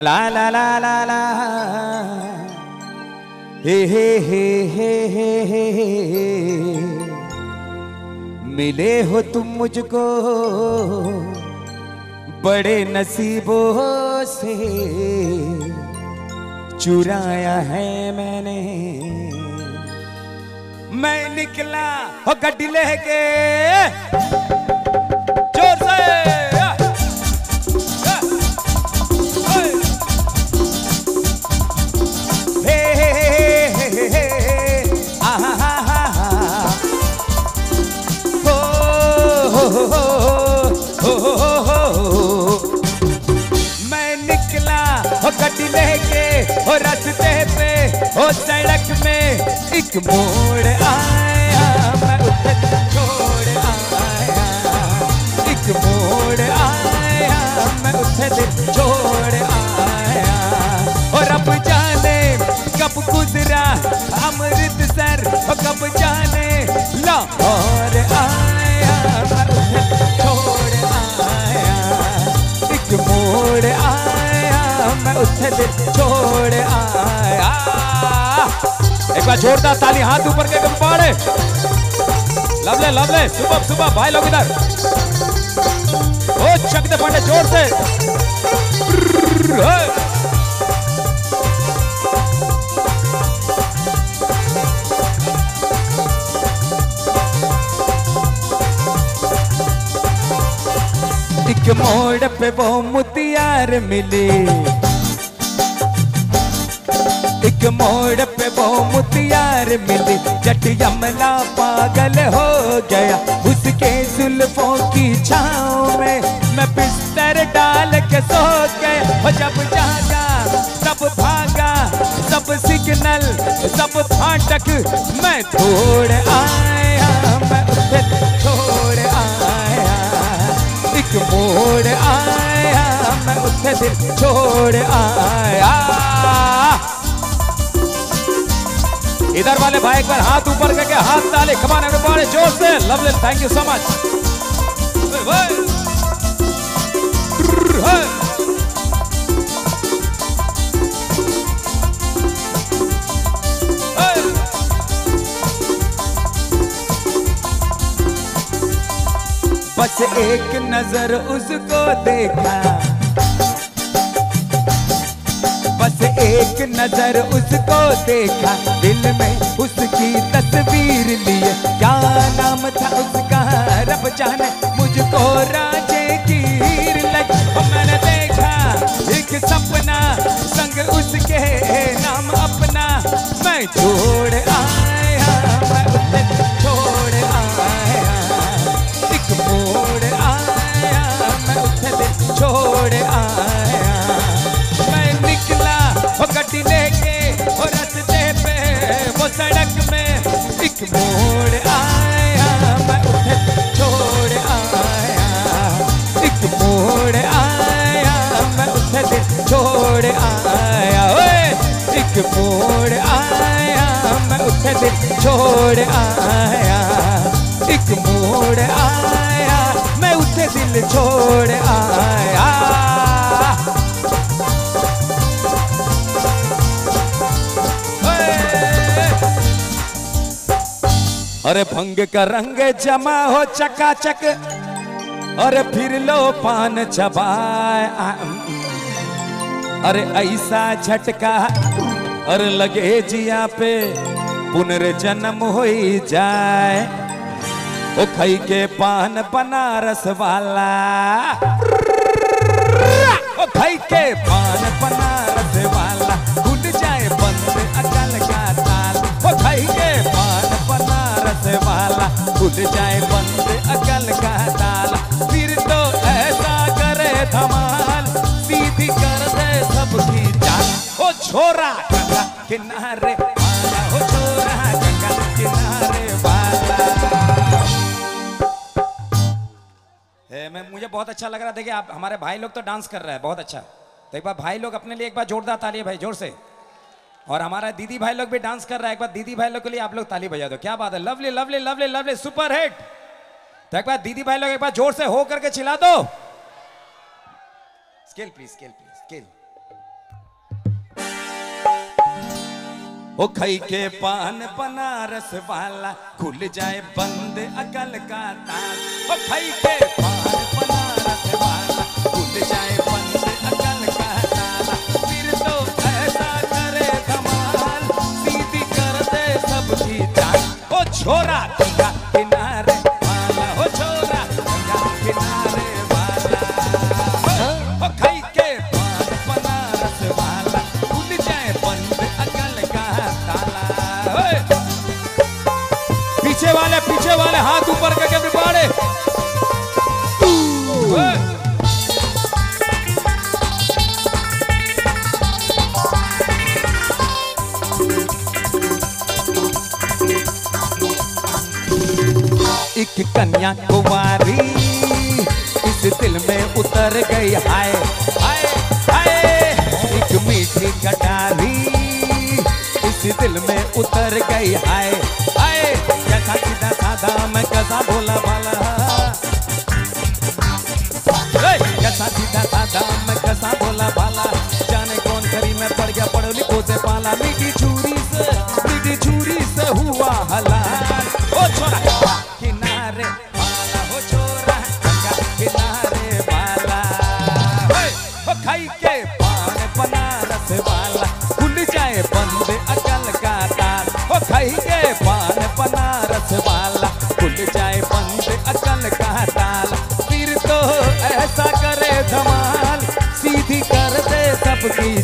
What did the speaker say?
ला ला ला ला ला हे हे हे हे हे हे मिले हो तुम मुझको बड़े नसीबों से, चुराया है मैंने। मैं निकला हो गड्डी लेके जोर से, मैं निकला हो गड्डी लेके हो रास्ते पे हो सड़क में एक मोड़ आया, मैं उसे छोड़ आया। एक मोड़ आया, मैं उसे दिल छोड़ आया। और अब जाने कब गुजरा अमृतसर, कब जाने लाहौर आया, मैं उसे छोड़ आया। एक मोड़ आया, मैं उसे दिल छोड़ आया। एक बार जोरदार ताली, हाथ ऊपर के कंपाड़े। लवले लवले सुबह सुबह भाई लोग इधर ओ चक दे पांडे जोर से। एक मोड़ पे वो मुतियार मिली, एक मोड़ पे वो मुतियार मिली। जट यमला पागल हो गया उसके जुल्फों की छाँव में, मैं बिस्तर डाल के सो गया। जब जागा सब भागा, सब सिग्नल सब फाटक मैं तोड़ आया, मैं उसे छोड़ आया। एक मोड़ आया, मैं उसे दिल छोड़ आया। इधर वाले भाई एक बार हाथ ऊपर करके हाथ ताले, कम ऑन एवरीबॉडी जोर से। Lovely, thank you so much. बस एक नजर उसको देखा, बस एक नजर उसको देखा, दिल में उसकी तस्वीर लिए। क्या नाम था उसका रब जाने, मुझको राजे की हीर लगी। मैंने देखा एक सपना संग उसके नाम अपना, मैं छोड़ आया, मैं उसे छोड़ आया। एक मोड़ आया, मैं उसे दिल छोड़ आया। मैं निकला वो गड्डी लेके वो रास्ते पे वो सड़क में एक मोड़ आया, मैं उसे छोड़ आया। एक मोड़ आया, मैं उसे दिल छोड़ आया। ओए एक मोड़ आया, मैं उसे दिल छोड़ आया। एक मोड़ आया, मैं उसे दिल छोड़ आया। अरे भंग का रंग जमा हो चकाचक, अरे फिर लो पान चबाए। अरे ऐसा झटका अरे लगे जिया पे पुनर्जन्म हो जाए। ओ खई के पान बनारस वाला, ओ खई के पान बनारस वाला, खुल जाए बंद अकल का ताल। ओ खई के पान बनारस वाला, खुल जाए बंद अकल का ताल। फिर तो ऐसा करे धमाल, सीधी कर दे सबकी चाल। ओ छोरा गंगा किनारे वाला, ओ छोरा गंगा किनारे वाला। मुझे बहुत अच्छा लग रहा है। देखिए आप हमारे भाई लोग तो डांस कर रहे हैं, बहुत अच्छा। तो एक बार भाई लोग अपने लिए एक बार जोरदार ताली भाई, जोर से। और हमारा दीदी भाई लोग भी डांस कर रहा है, एक बार दीदी भाई लोग के लिए आप लोग ताली बजा दो। क्या बात है, lovely lovely lovely lovely, super hit. तो एक बार दीदी भाई लोग एक बार जोर से हो करके चिल्ला दो। Scale please, scale please, scale. ओ खई के पान बनारस वाला खुल जाए बंद अकल का ताल। ओ खई के पान बनारस वाला खुल जाए बंद अकल का ताला। फिर तो ऐसा करे धमाल सीधी कर दे सबकी जान। ओ छोरा गंगा किनारे वाला, ओ छोरा गंगा किनारे वाला। ओ खई के पान बनारस वाला खुल जाए बंद अकल का ताला। पीछे वाले हाथ ऊपर करके एवरीबॉडी। एक कन्या कुंवारी इस दिल में उतर गई, हाय हाय हाय। एक मीठी कटारी इस दिल में उतर गई, हाय हाय। कैसा सीधा साधा मैं कैसा भोला भाला, कैसा सीधा साधा मैं कैसा भोला भाला। जाने कौन घरी में पड़ गया पढ़ो लिखो से पाला। मीठी छुरी से हुआ हलाल। ओ छोरा किनारे वाला, हो छोरा गंगा किनारे वाला। हो खाई के पान बनारस वाला खुल जाए बंद अकल का ताल। हो खाई के पान बनारस वाला खुल जाए बंद अकल का ताल। फिर तो ऐसा करे धमाल सीधी कर दे सबकी